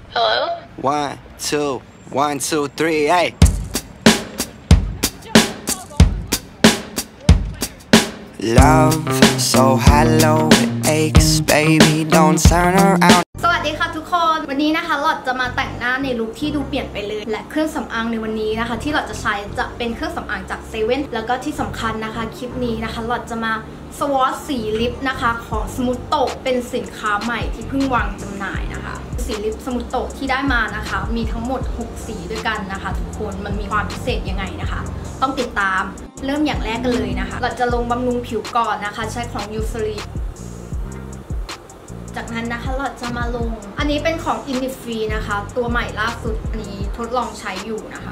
Hello? 1, 2, 1, 2, 3, hey! Love so hello it aches, baby, don't turn around. สวัสดีค่ะทุกคนวันนี้นะคะหลอดจะมาแต่งหน้าในลุคที่ดูเปลี่ยนไปเลยและเครื่องสำอางในวันนี้นะคะที่หลอดจะใช้จะเป็นเครื่องสำอางจากเซเว่นแล้วก็ที่สำคัญนะคะคลิปนี้นะคะหลอดจะมาสวอชสีลิปนะคะของสมูทโตเป็นสินค้าใหม่ที่เพิ่งวางจำหน่ายนะคะสีลิปสมูทโตที่ได้มานะคะมีทั้งหมด6สีด้วยกันนะคะทุกคนมันมีความพิเศษยังไงนะคะต้องติดตามเริ่มอย่างแรกกันเลยนะคะเราจะลงบำรุงผิวก่อนนะคะใช้ของยูซรีจากนั้นนะคะเราจะมาลงอันนี้เป็นของ Innisfree นะคะตัวใหม่ล่าสุดอันนี้ทดลองใช้อยู่นะคะ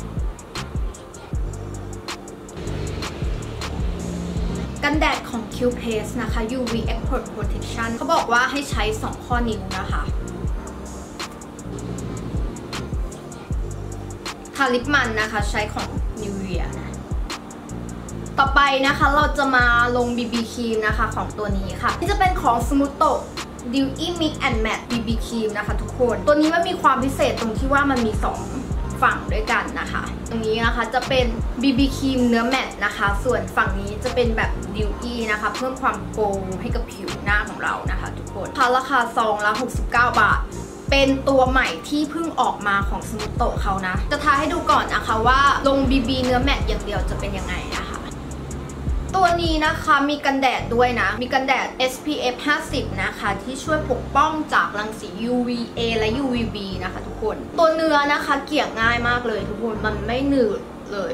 กันแดดของ Q Paste นะคะ UV Expert Protection เขาบอกว่าให้ใช้2ข้อนิ้วนะคะทาลิปมันนะคะใช้ของ Nivea ต่อไปนะคะเราจะมาลง BB ครีมนะคะของตัวนี้ค่ะที่จะเป็นของ Smooth Dewy Mix and Matte BB ครีมนะคะทุกคนตัวนี้มันมีความพิเศษตรงที่ว่ามันมี2ฝั่งด้วยกันนะคะตรงนี้นะคะจะเป็น BB ครีมเนื้อแมตต์นะคะส่วนฝั่งนี้จะเป็นแบบ Dewy นะคะเพิ่มความโกลว์ให้กับผิวหน้าของเรานะคะทุกคนราคาซองละ69 บาทเป็นตัวใหม่ที่เพิ่งออกมาของสมูทโตเขานะจะทาให้ดูก่อนนะคะว่าลง BB เนื้อแมตต์อย่างเดียวจะเป็นยังไงนะคะตัวนี้นะคะมีกันแดดด้วยนะมีกันแดด SPF 50 นะคะที่ช่วยปกป้องจากรังสี UVA และ UVB นะคะทุกคนตัวเนื้อนะคะเกลี่ยง่ายมากเลยทุกคนมันไม่หนืดเลย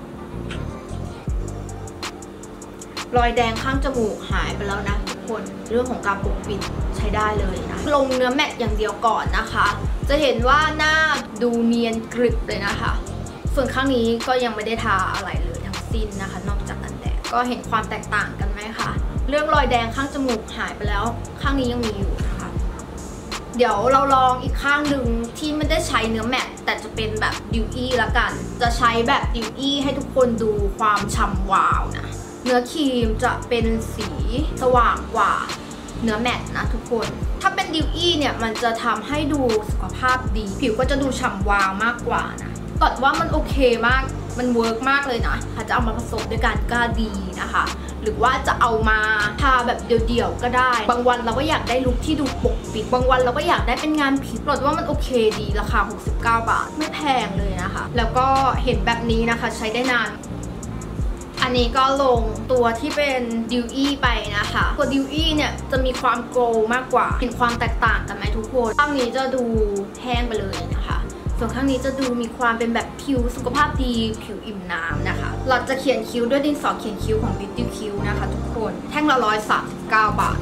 รอยแดงข้างจมูกหายไปแล้วนะทุกคนเรื่องของการปกปิดใช้ได้เลยนะลงเนื้อแมตต์อย่างเดียวก่อนนะคะจะเห็นว่าหน้าดูเนียนกริบเลยนะคะส่วนข้างนี้ก็ยังไม่ได้ทาอะไรเลยทั้งสิ้นนะคะนอกจากกันแดดก็เห็นความแตกต่างกันไหมคะเรื่องรอยแดงข้างจมูกหายไปแล้วข้างนี้ยังมีอยู่นะคะเดี๋ยวเราลองอีกข้างหนึ่งที่ไม่ได้ใช้เนื้อแมตต์แต่จะเป็นแบบดิวอี้ละกันจะใช้แบบดิวอี้ให้ทุกคนดูความฉ่ำวาวนะเนื้อครีมจะเป็นสีสว่างกว่าเนื้อแมตต์นะทุกคนถ้าเป็นดิวอี้เนี่ยมันจะทำให้ดูสุขภาพดีผิวก็จะดูฉ่ำวาวมากกว่านะตอดว่ามันโอเคมากมันเวิร์กมากเลยนะจะเอามาผสมด้วยกันก็ดีนะคะหรือว่าจะเอามาทาแบบเดี่ยวๆก็ได้บางวันเราก็อยากได้ลุคที่ดูปกปิดบางวันเราก็อยากได้เป็นงานผิวตอดว่ามันโอเคดีราคา69 บาทไม่แพงเลยนะคะแล้วก็เห็นแบบนี้นะคะใช้ได้นานอันนี้ก็ลงตัวที่เป็นดิวอี้ไปนะคะตัวดิวอี้เนี่ยจะมีความโกลว์มากกว่าเห็นความแตกต่างกันไหมทุกคนข้างนี้จะดูแห้งไปเลยนะคะส่วนข้างนี้จะดูมีความเป็นแบบผิวสุขภาพดีผิวอิ่มน้ำนะคะเราจะเขียนคิ้วด้วยดินสอเขียนคิ้วของ Beauty Q นะคะทุกคนแท่งละ139 บาท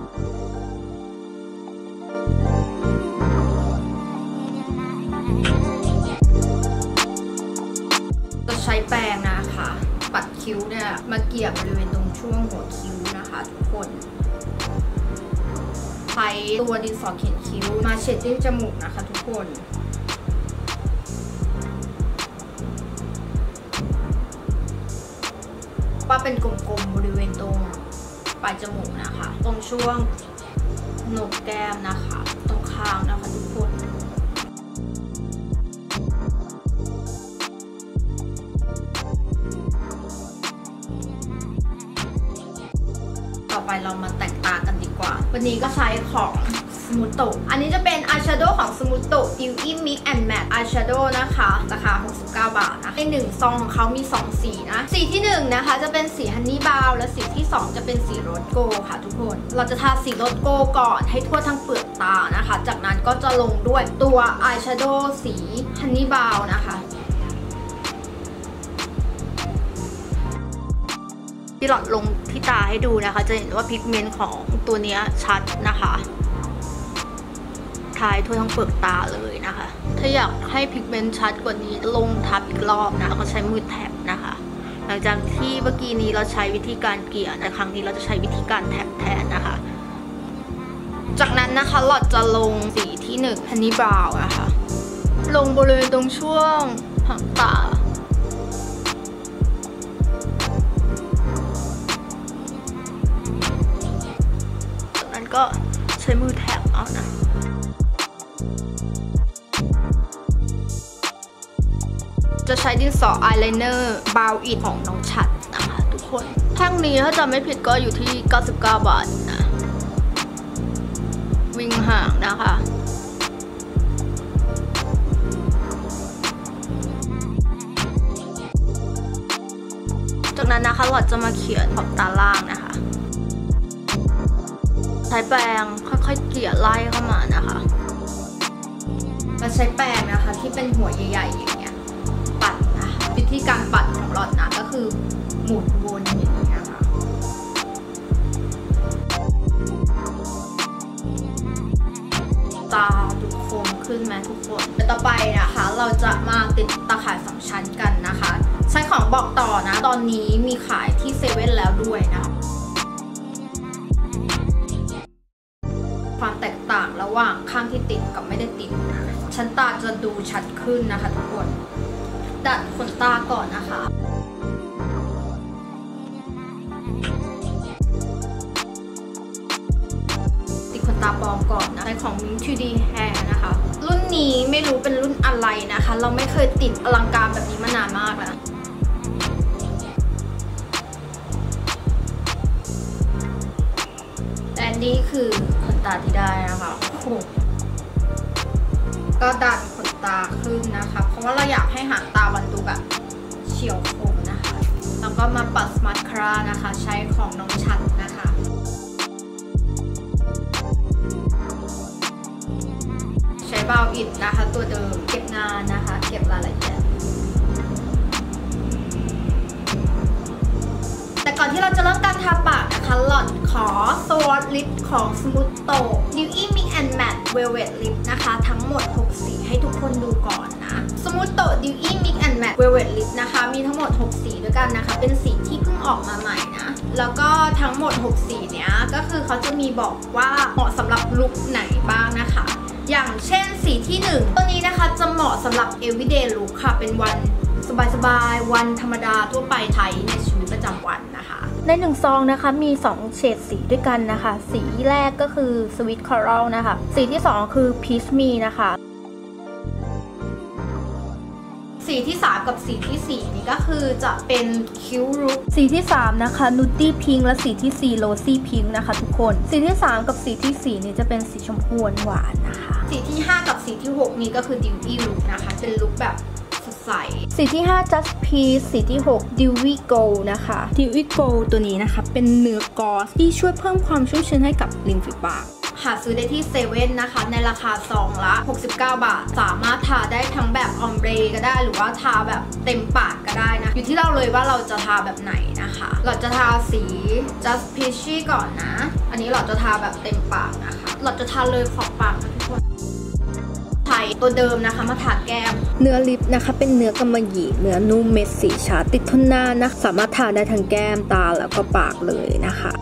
จะใช้แปรงนะคะปัดคิ้วเนี่ยมาเกี่ยบริเวณตรงช่วงหัวคิ้วนะคะทุกคนใช้ตัวดินสอเขียนคิ้วมาเช็ดจิ้มจมูกนะคะทุกคนว่าเป็นกลมๆบริเวณตรงปลายจมูกนะคะตรงช่วงโหนกแก้มนะคะตรงคางนะคะทุกคนต่อไปเรามาแต่งตากันดีกว่าวันนี้ก็ใช้ของสมูทโตอันนี้จะเป็นอายแชโดว์ของสมูทโต Dewy Mix and Matte Eyeshadow นะคะราคา69 บาทนะใน1ซองของเขามี2สีนะสีที่1นะคะจะเป็นสีฮันนี่บราวน์และสีที่2จะเป็นสีโรสโกลด์ค่ะทุกคนเราจะทาสีโรสโกลด์ก่อนให้ทั่วทั้งเปลือกตานะคะจากนั้นก็จะลงด้วยตัวอายแชโดว์สีฮันนี่บราวน์นะคะที่หลอดลงที่ตาให้ดูนะคะจะเห็นว่าพิกเมนต์ของตัวนี้ชัดนะคะทายทั่วทั้งเปลือกตาเลยนะคะถ้าอยากให้พิกเมนต์ชัดกว่านี้ลงทับอีกรอบนะก็ใช้มือแท็บนะคะหลังจากที่เมื่อกี้นี้เราใช้วิธีการเกลี่ยแต่ครั้งนี้เราจะใช้วิธีการแท็บแทนนะคะจากนั้นนะคะหลอดจะลงสีที่1ฮันนี่บราวน์นะคะลงบริเวณตรงช่วงหางตาจากนั้นก็ใช้มือแท็บเอานะจะใช้ดินสออายไลเนอร์บาวอิดของน้องฉัดนะคะทุกคนแท่งนี้ถ้าจำไม่ผิดก็อยู่ที่99 บาทนะวิ่งห่างนะคะจากนั้นนะคะเราจะมาเขียนขอบตาล่างนะคะใช้แปรงค่อยๆเกลี่ยไล่เข้ามานะคะเราใช้แปรงนะคะที่เป็นหัวใหญ่ๆอย่างเงี้ยปัดนะวิธีการปัดของหลอดนะก็คือหมุนวนอย่างนี้นะคะตาดูคมขึ้นไหมทุกคนต่อไปนะคะเราจะมาติดตาข่าย2 ชั้นกันนะคะใช้ของบอกต่อนะตอนนี้มีขายที่เซเว่นแล้วด้วยนะความแตกต่างระหว่างข้างที่ติดกับไม่ได้ติดนะชั้นตาจะดูชัดขึ้นนะคะทุกคนดัดขนตาก่อนนะคะติดขนตาปลอมก่อนนะใช้ของ Mink2D Hair นะคะรุ่นนี้ไม่รู้เป็นรุ่นอะไรนะคะเราไม่เคยติดอลังการแบบนี้มานานมากแล้วแต่นี่คือขนตาที่ได้นะคะก็ดัดขนตาขึ้นนะคะเพราะว่าเราอยากให้หางตามันดูแบบเฉียวคมนะคะแล้วก็มาปัดมาสคาร่านะคะใช้ของน้องชัดนะคะใช้บาวอิดนะคะตัวเดิมเก็บงานนะคะเก็บรายละเอียดแต่ก่อนที่เราจะเริ่มการทาปากนะคะหล่อนขอสวอตลิปของ Smooth-To Dewy Mix and Matte Velvet Lip นะคะทั้งหมด6 สีให้ทุกคนดูก่อนนะ Smooth-To Dewy Mix and Matte Velvet Lip นะคะมีทั้งหมด6 สีด้วยกันนะคะเป็นสีที่เพิ่งออกมาใหม่นะแล้วก็ทั้งหมด6 สีเนี้ยก็คือเขาจะมีบอกว่าเหมาะสำหรับลุคไหนบ้างนะคะอย่างเช่นสีที่1ตัวนี้นะคะจะเหมาะสำหรับ everyday look ค่ะเป็นวันสบายๆวันธรรมดาทั่วไปไทยในชีวิตประจำวันนะคะใน1 ซองนะคะมี2 เฉดสีด้วยกันนะคะสีแรกก็คือ Sweet Coral นะคะสีที่2คือ Peach Me นะคะสีที่3กับสีที่4นี่ก็คือจะเป็น Cute Look สีที่3นะคะ Nudie Pink และสีที่4 Rosy Pink นะคะทุกคนสีที่3กับสีที่4นี่จะเป็นสีชมพูหวานนะคะสีที่5กับสีที่6นี่ก็คือ Dewy Look นะคะเป็นลุคแบบสีที่5 Just Peach สีที่6 Dewy Gold นะคะ Dewy Gold ตัวนี้นะคะเป็นเนื้อกอสที่ช่วยเพิ่มความชุ่มชื้นให้กับริมฝีปากหาซื้อได้ที่เซเว่นนะคะในราคาซองละ69 บาทสามารถทาได้ทั้งแบบออมเบรก็ได้หรือว่าทาแบบเต็มปากก็ได้นะอยู่ที่เราเลยว่าเราจะทาแบบไหนนะคะเราจะทาสี Just Peachy ก่อนนะอันนี้เราจะทาแบบเต็มปากนะคะเราจะทาเลยขอบปากนะทุกคนตัวเดิมนะคะมาทาแก้มเนื้อลิปนะคะเป็นเนื้อกำมะหยี่เนื้อนุ่มเม็ดสีชาติดทนนานนะสามารถทาได้ทั้งแก้มตาแล้วก็ปากเลยนะคะ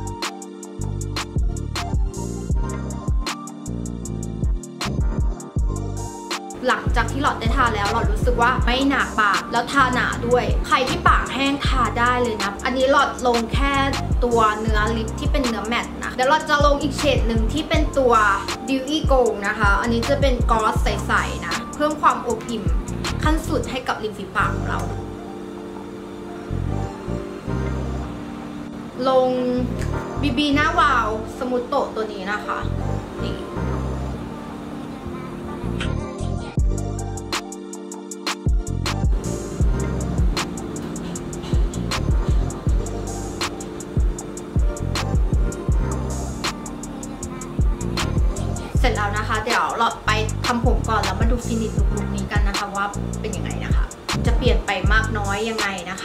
หลังจากที่หลอดได้ทาแล้วหลอดรู้สึกว่าไม่หนาปากแล้วทาหนาด้วยใครที่ปากแห้งทาได้เลยนะอันนี้หลอดลงแค่ตัวเนื้อลิปที่เป็นเนื้อแมตต์นะเดี๋ยวเราจะลงอีกเฉดหนึ่งที่เป็นตัว Dewy Gold นะคะอันนี้จะเป็นกอสใสๆนะเพิ่มความอบอิ่มขั้นสุดให้กับริมฝีปากของเราลง BB หน้าวาว Smooth-Toตัวนี้นะคะนี่เสร็จแล้วนะคะเดี๋ยวเราไปทำผมก่อนแล้วมาดูฟินิชลุคนี้กันนะคะว่าเป็นยังไงนะคะจะเปลี่ยนไปมากน้อยยังไงนะคะ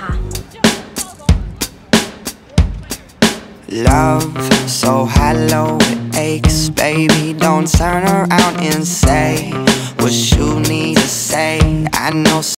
Love so hollow it aches, baby. Don't turn around and say what you need to say. I know.